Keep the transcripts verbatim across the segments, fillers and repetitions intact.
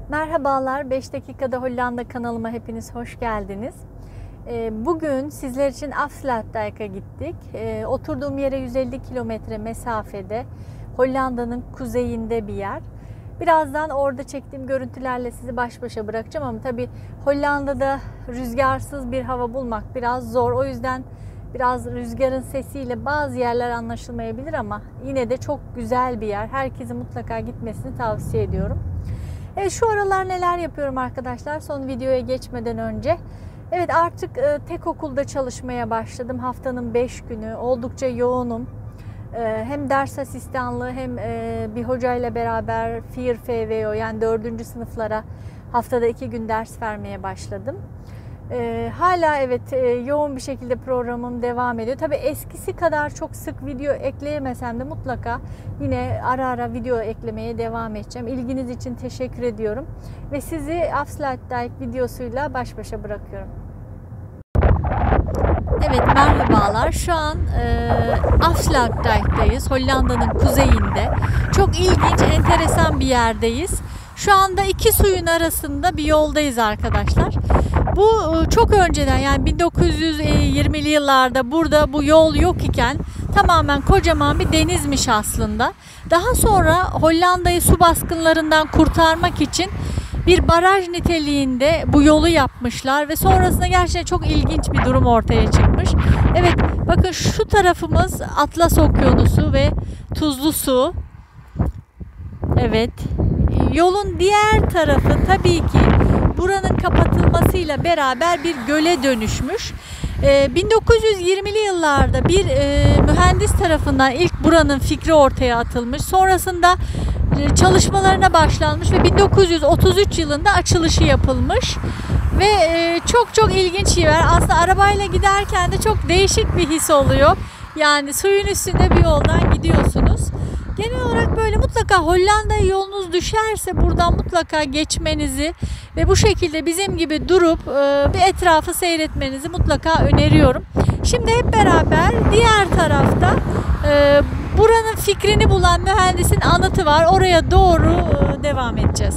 Merhabalar, beş dakikada Hollanda kanalıma hepiniz hoş geldiniz. Bugün sizler için Afsluitdijk'a gittik. Oturduğum yere yüz elli kilometre mesafede, Hollanda'nın kuzeyinde bir yer. Birazdan orada çektiğim görüntülerle sizi baş başa bırakacağım ama tabii Hollanda'da rüzgarsız bir hava bulmak biraz zor. O yüzden biraz rüzgarın sesiyle bazı yerler anlaşılmayabilir ama yine de çok güzel bir yer. Herkesin mutlaka gitmesini tavsiye ediyorum. Evet, şu aralar neler yapıyorum arkadaşlar son videoya geçmeden önce. Evet, artık e, tek okulda çalışmaya başladım. Haftanın beş günü oldukça yoğunum. E, hem ders asistanlığı hem e, bir hocayla beraber vier V W O yani dördüncü sınıflara haftada iki gün ders vermeye başladım. E, hala evet e, yoğun bir şekilde programım devam ediyor. Tabii eskisi kadar çok sık video ekleyemesem de mutlaka yine ara ara video eklemeye devam edeceğim. İlginiz için teşekkür ediyorum. Ve sizi Afsluitdijk videosuyla baş başa bırakıyorum. Evet, merhabalar. Şu an e, Afsluitdijk'tayız. Hollanda'nın kuzeyinde. Çok ilginç, enteresan bir yerdeyiz. Şu anda iki suyun arasında bir yoldayız arkadaşlar. Bu çok önceden, yani bin dokuz yüz yirmili yıllarda burada bu yol yok iken tamamen kocaman bir denizmiş aslında. Daha sonra Hollanda'yı su baskınlarından kurtarmak için bir baraj niteliğinde bu yolu yapmışlar ve sonrasında gerçekten çok ilginç bir durum ortaya çıkmış. Evet, bakın şu tarafımız Atlas Okyanusu ve tuzlu su. Evet, yolun diğer tarafı tabii ki buranın kapatılmasıyla beraber bir göle dönüşmüş. bin dokuz yüz yirmili yıllarda bir mühendis tarafından ilk buranın fikri ortaya atılmış. Sonrasında çalışmalarına başlanmış ve bin dokuz yüz otuz üç yılında açılışı yapılmış. Ve çok çok ilginç bir yer. Aslında arabayla giderken de çok değişik bir his oluyor. Yani suyun üstünde bir yoldan gidiyorsunuz. Genel olarak böyle mutlaka Hollanda'ya yolunuz düşerse buradan mutlaka geçmenizi ve bu şekilde bizim gibi durup bir etrafı seyretmenizi mutlaka öneriyorum. Şimdi hep beraber diğer tarafta buranın fikrini bulan mühendisin anıtı var. Oraya doğru devam edeceğiz.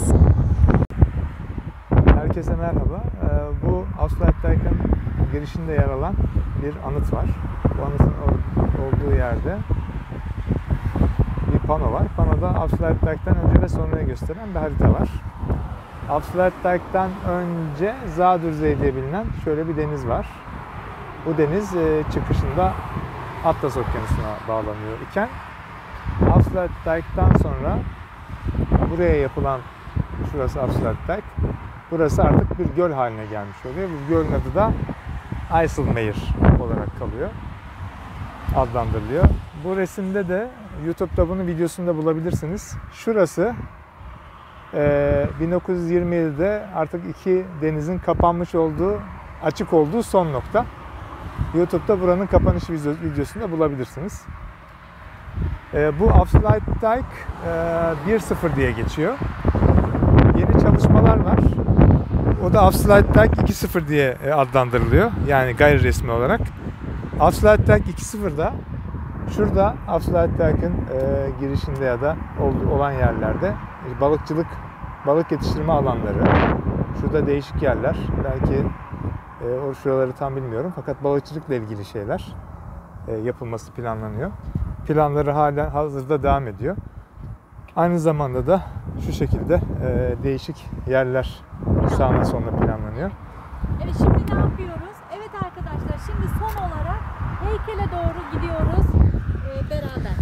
Herkese merhaba. Bu Afsluitdijk'ın girişinde yer alan bir anıt var. Bu anıtın olduğu yerde bir pano var. Panoda Afsluitdijk'ten önce ve sonrayı gösteren bir harita var. Afsluitdijk'ten önce Zuiderzee diye bilinen şöyle bir deniz var. Bu deniz çıkışında Atlas Okyanusu'na bağlanıyor iken Afsluitdijk'ten sonra buraya yapılan, şurası Afsluitdijk, burası artık bir göl haline gelmiş oluyor. Bu gölün adı da IJsselmeer olarak kalıyor, adlandırılıyor. Bu resimde de YouTube'da bunun videosunu da bulabilirsiniz. Şurası bin dokuz yüz yirmi yedide artık iki denizin kapanmış olduğu, açık olduğu son nokta. YouTube'da buranın kapanış videosunu da bulabilirsiniz. Bu Afsluitdijk bir sıfır diye geçiyor. Yeni çalışmalar var. O da Afsluitdijk iki sıfır diye adlandırılıyor. Yani gayri resmi olarak. Afsluitdijk iki sıfırda şurada Afsluitdijk'ın e, girişinde ya da olan yerlerde balıkçılık, balık yetiştirme alanları. Şurada değişik yerler. Belki e, o şuraları tam bilmiyorum fakat balıkçılıkla ilgili şeyler e, yapılması planlanıyor. Planları hala hazırda devam ediyor. Aynı zamanda da şu şekilde e, değişik yerler sağına soluna planlanıyor. Evet, şimdi ne yapıyoruz? Evet arkadaşlar, şimdi son olarak heykele doğru gidiyoruz e, beraber.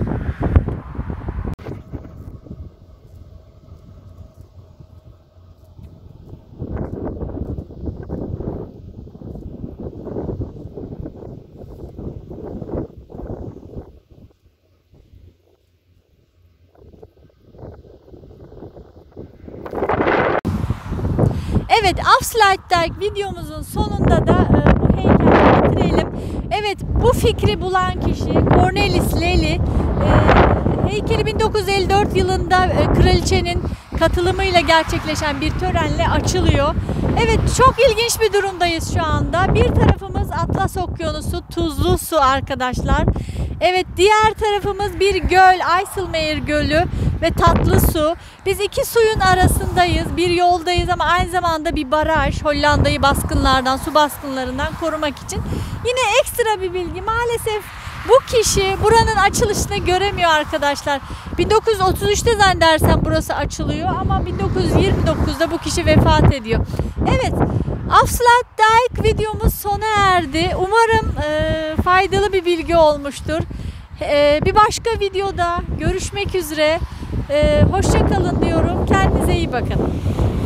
Evet, Afsluitdijk videomuzun sonunda da e, bu heykeli bitirelim. Evet, bu fikri bulan kişi Cornelis Lely. E, heykeli bin dokuz yüz elli dört yılında e, kraliçenin katılımıyla gerçekleşen bir törenle açılıyor. Evet, çok ilginç bir durumdayız şu anda. Bir tarafımız Atlas Okyanusu, tuzlu su arkadaşlar. Evet, diğer tarafımız bir göl, IJsselmeer Gölü ve tatlı su. Biz iki suyun arasındayız, bir yoldayız ama aynı zamanda bir baraj, Hollanda'yı baskınlardan, su baskınlarından korumak için. Yine ekstra bir bilgi, maalesef bu kişi buranın açılışını göremiyor arkadaşlar. bin dokuz yüz otuz üçte zannedersem burası açılıyor ama bin dokuz yüz yirmi dokuzda bu kişi vefat ediyor. Evet, Afsluitdijk videomuz sona erdi. Umarım e, faydalı bir bilgi olmuştur. E, bir başka videoda görüşmek üzere. E, hoşça kalın diyorum. Kendinize iyi bakın.